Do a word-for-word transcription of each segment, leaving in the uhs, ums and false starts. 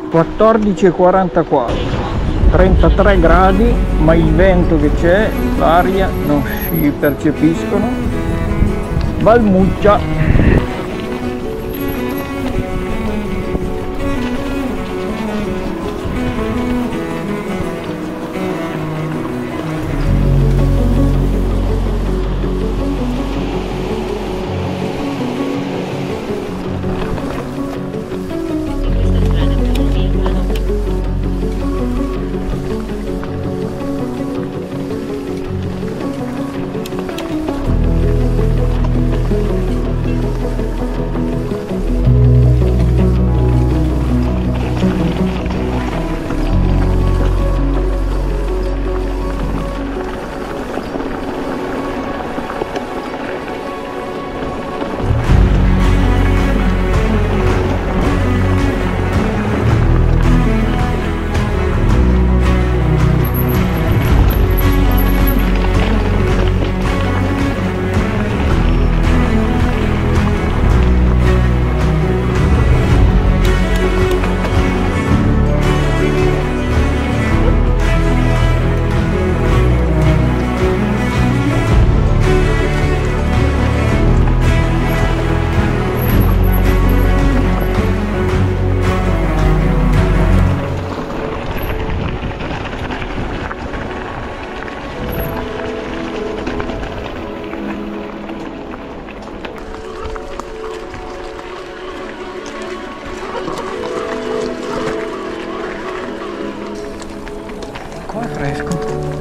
quattordici e quarantaquattro, trentatré gradi, ma il vento che c'è, l'aria non si percepiscono. Valmuccia. Qua è fresco.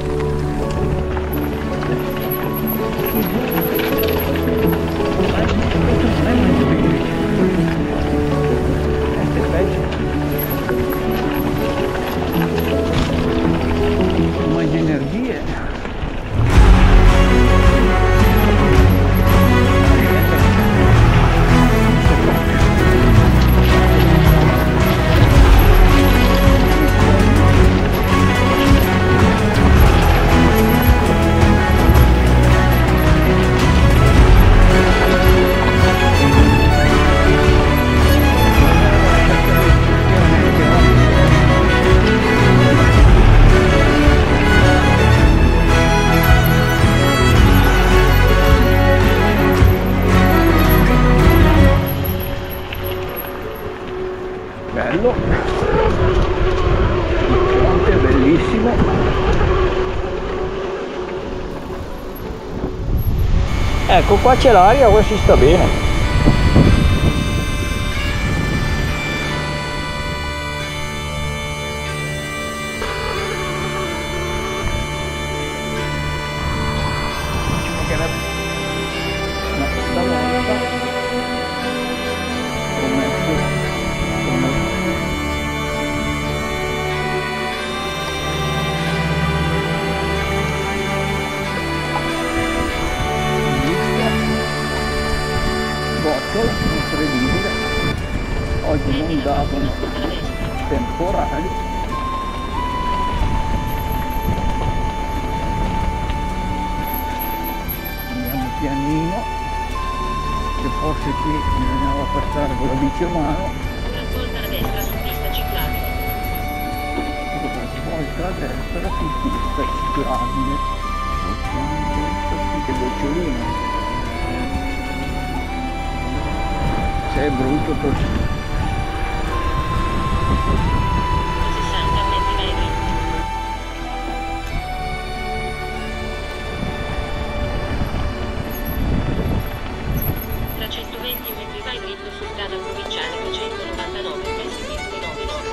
Questo è peggio. Ma di energie. Bello, il ponte è bellissimo. Ecco, qua c'è l'aria, qua si sta bene. Diciamo che la... no, stavolta ho messo incredibile, oggi non davano temporali. Andiamo pianino, che forse qui bisognava passare con la bici a mano. Volta a destra su pista ciclabile. Volta a destra su pista ciclabile. Che gocciolino. Se è brutto così. sessanta metri dai dritti. Tra centoventi metri vai dritto su strada provinciale duecentonovantanove, pressi Pimpoli nove nove.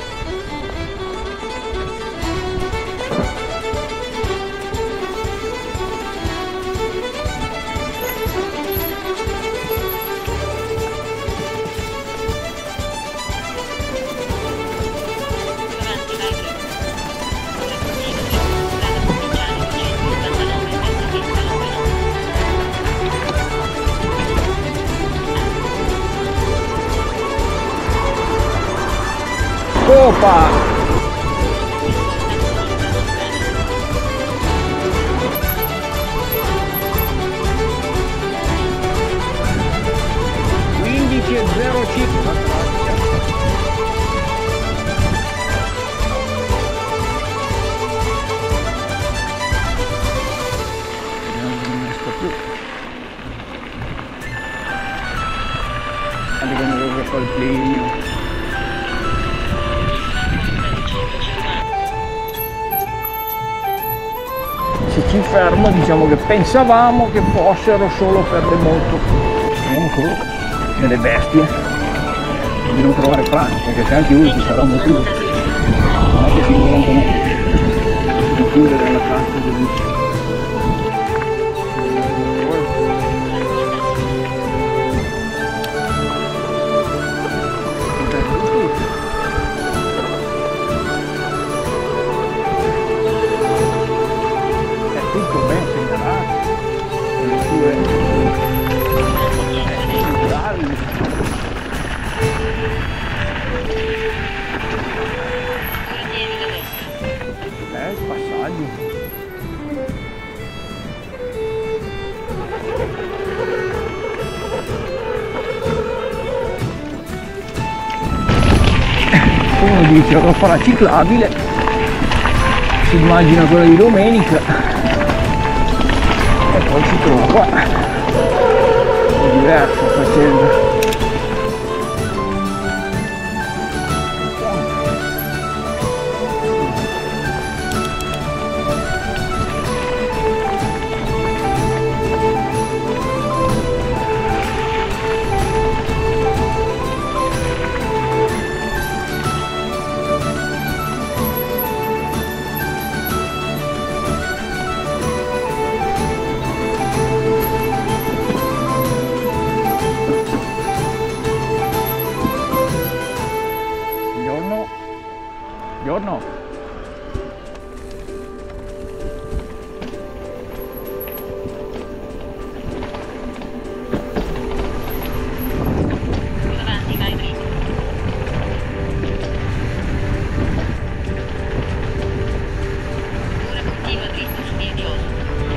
Copa! quindici e zero cinque col Plinio. Se ci fermo diciamo che pensavamo che fossero solo per le moto. Vediamo solo delle bestie di non trovare pane, perché se anche io ci saranno più. Non è che si volano di chiudere la cassa così. Eh, il passaggio. Uno dice lo farà ciclabile, si immagina quella di domenica e poi si trova è diverso facendo. Buongiorno. Avanti, vai dritto. Ora continua dritto su via di Oslo.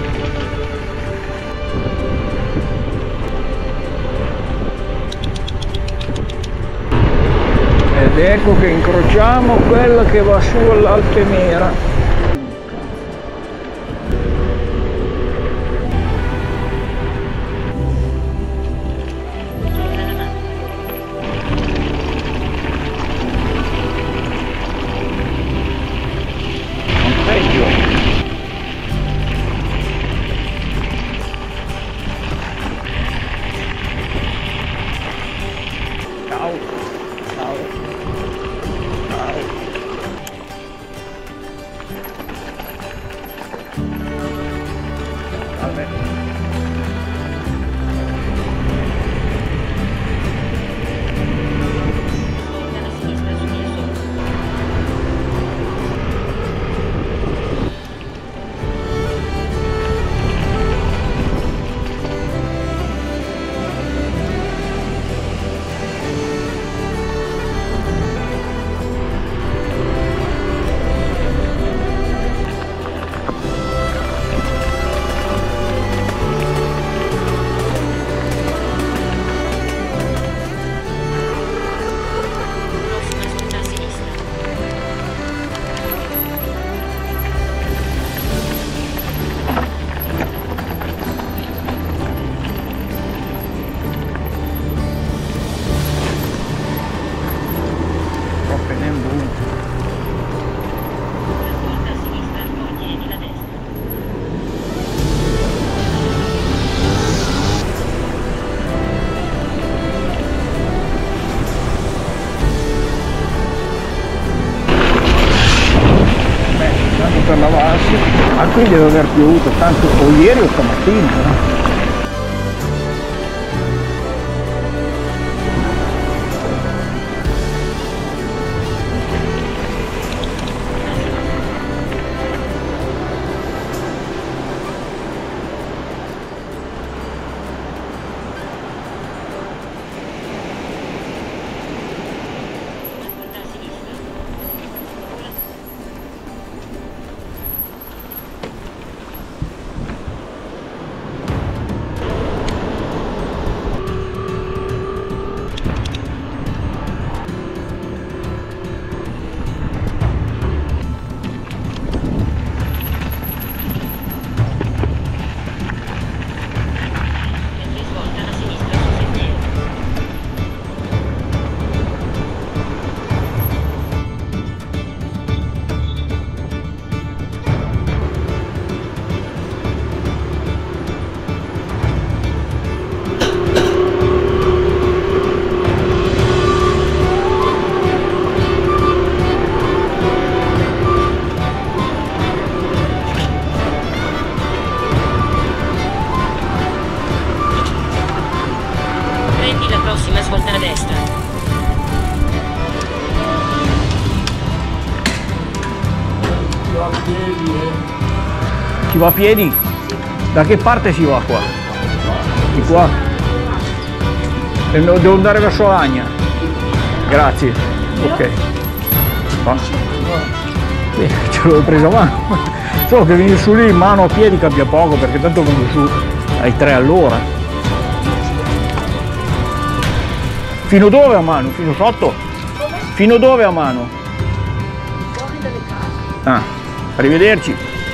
Ed ecco che incrociamo quella che va su all'Altemera. Non peggio. Ciao. Ciao. Per lavarsi, ah, quindi deve aver piovuto tanto o ieri o stamattina, no? va a piedi? Da che parte si va qua? Di qua? E devo andare verso Lagna? Grazie. Ok. Qua. Sì, ce l'ho preso a mano. Solo che venire su lì mano a piedi cambia poco, perché tanto vengo su ai tre all'ora. Fino dove a mano? Fino sotto? Fino dove a mano? Ah, arrivederci.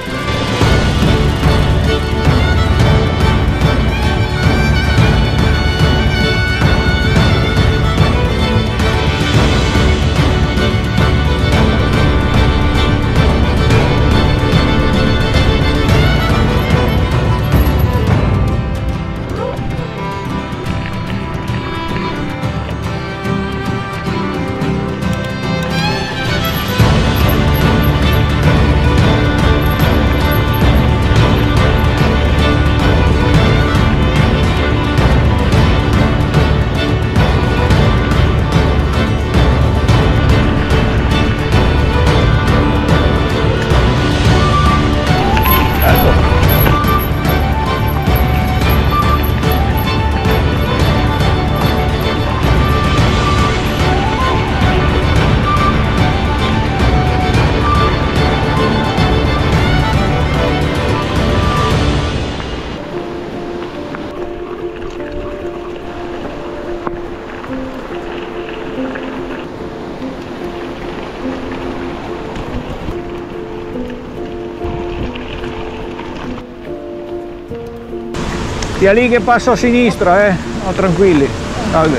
Sia lì che passo a sinistra, eh? No, tranquilli. Salve.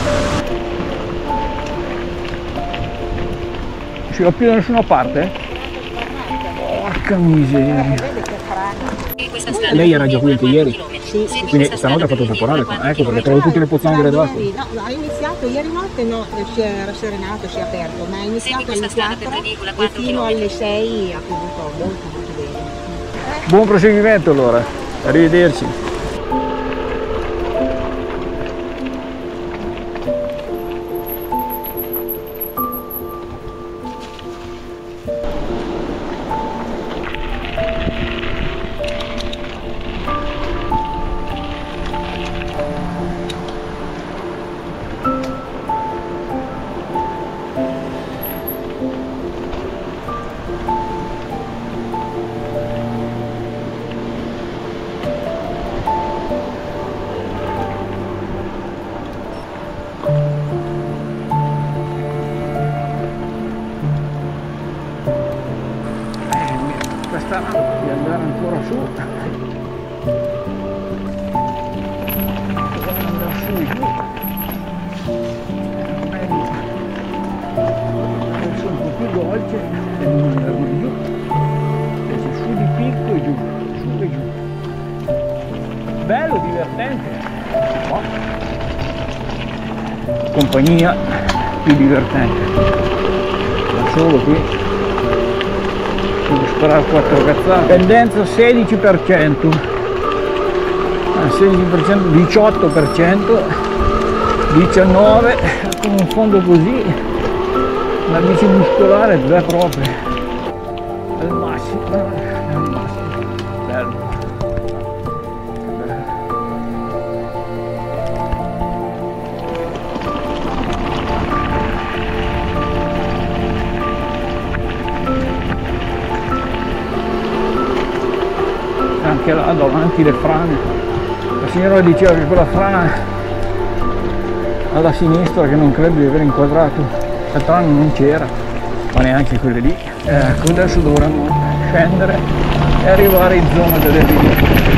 Non si va più da nessuna parte? Porca miseria. Lei era già qui anche ieri? Sì, quindi stanotte ha fatto temporale qua, ecco perché trovo tutte le pozzanghere d'acqua. Sì, no, ha iniziato ieri notte, no, si era serenato, si è aperto, ma ha iniziato alle quattro e fino alle sei ha piovuto molto molto bene. Buon proseguimento allora, arrivederci. Di andare ancora su, andare su e giù, meglio andare su un po' più dolce e non andare mai giù, invece su di picco e giù, su e giù, bello, divertente, oh. Compagnia più divertente, da solo qui. Devo sparare quattro cazzate. Pendenza sedici per cento, ah, sedici per cento, diciotto per cento, diciannove per cento, con un fondo così la bici muscolare è proprio al massimo, al massimo. Bello. Anche là davanti le frane, la signora diceva che quella frana alla sinistra, che non credo di aver inquadrato, la frana non c'era, ma neanche quelle lì. Ecco, adesso dovremmo scendere e arrivare in zona delle righe.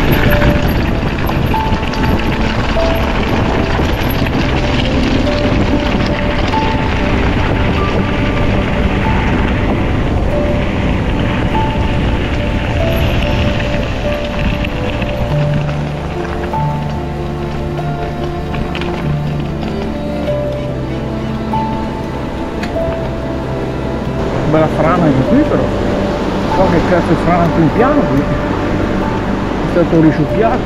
Bella frana anche qui, però so che cazzo è frana più piano qui, è stato risciuppiato.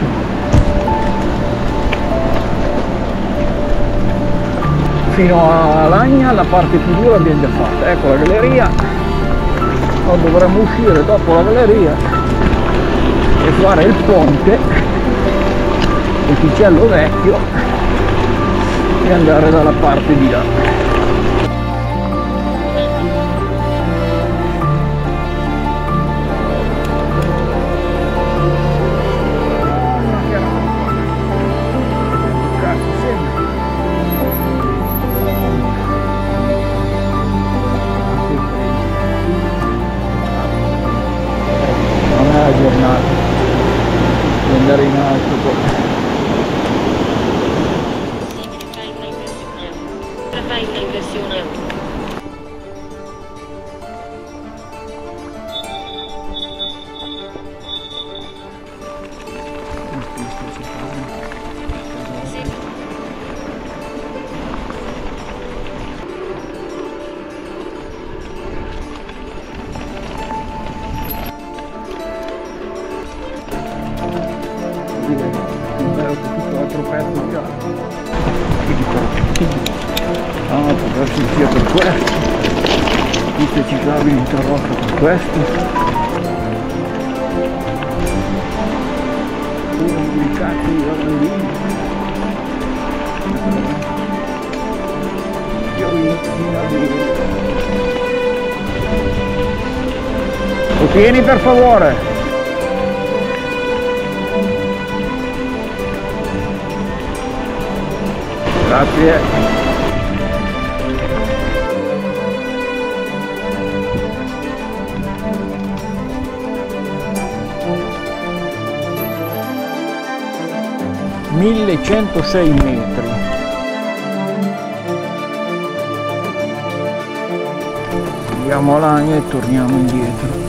Fino a Lagna la parte più dura abbiamo già fatta, ecco la galleria, no, dovremmo uscire dopo la galleria e fare il ponte Monticello Vecchio e andare dalla parte di là. Giornata di andare in alto poi. Fai una inversione. Fai una inversione. Ah, può darsi sia per questo, piste ciclabili interrotte per questo, uno di cazzo di lavandini, lo tieni per favore. Grazie. millecentosei metri. Andiamo a Lagna e torniamo indietro.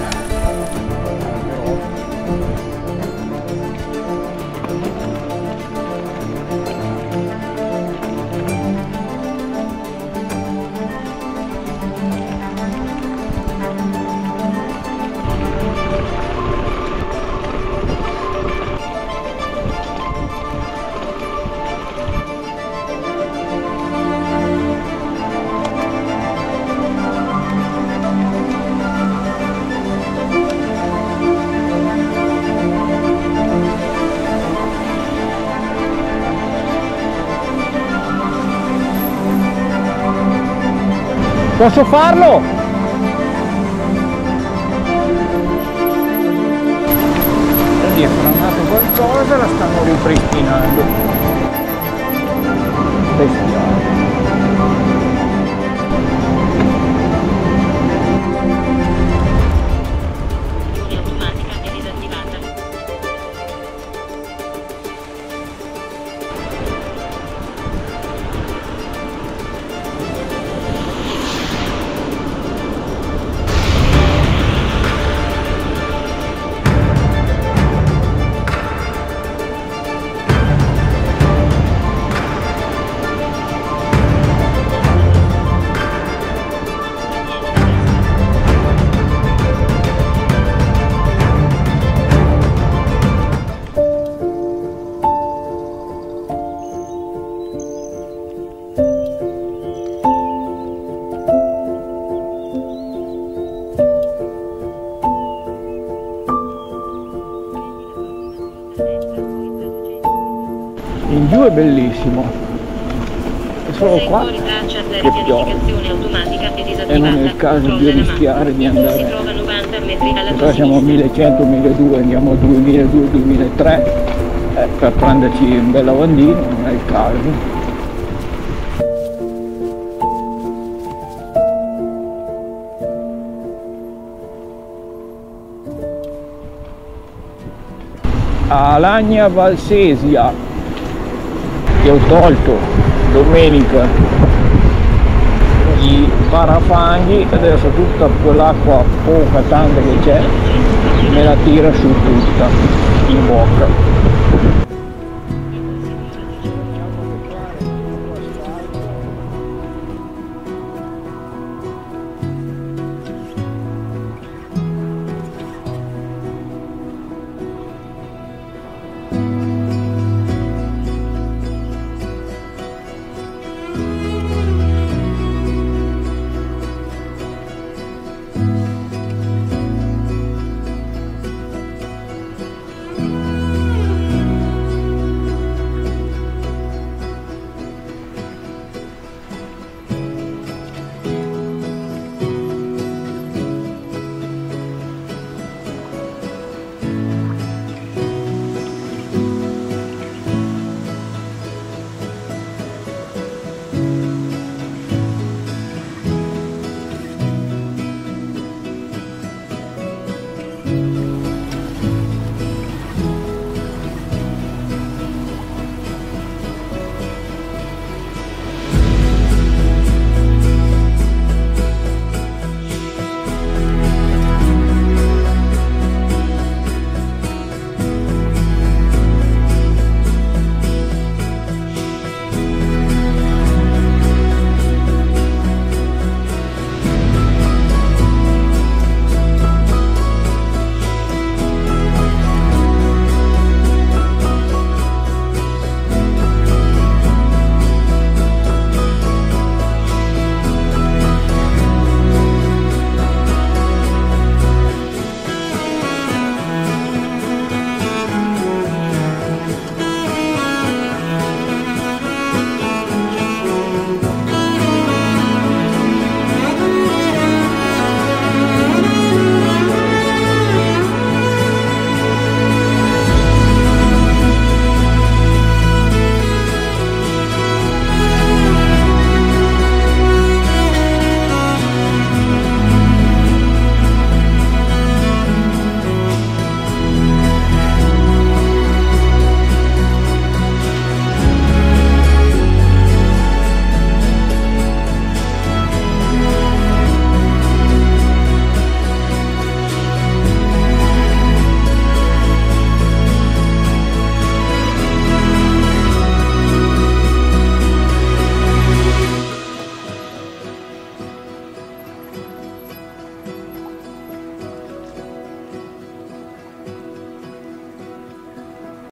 Posso farlo? Vedi, è franato qualcosa, la stanno ripristinando. Bestiale. Automatica è disattivata. In giù è bellissimo, è solo qua che piove e non è il caso di rischiare di andare. Qua siamo a millecento milleduecento, andiamo a duemiladuecento duemilatrecento eh, per prenderci un bel lavandino, non è il caso. A Lagna Valsesia, che ho tolto domenica i parafanghi, adesso tutta quell'acqua poca tanta che c'è me la tira su tutta in bocca.